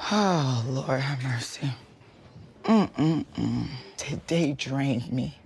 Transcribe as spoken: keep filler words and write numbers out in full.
Oh, Lord have mercy. Mm-mm-mm. Today drained me.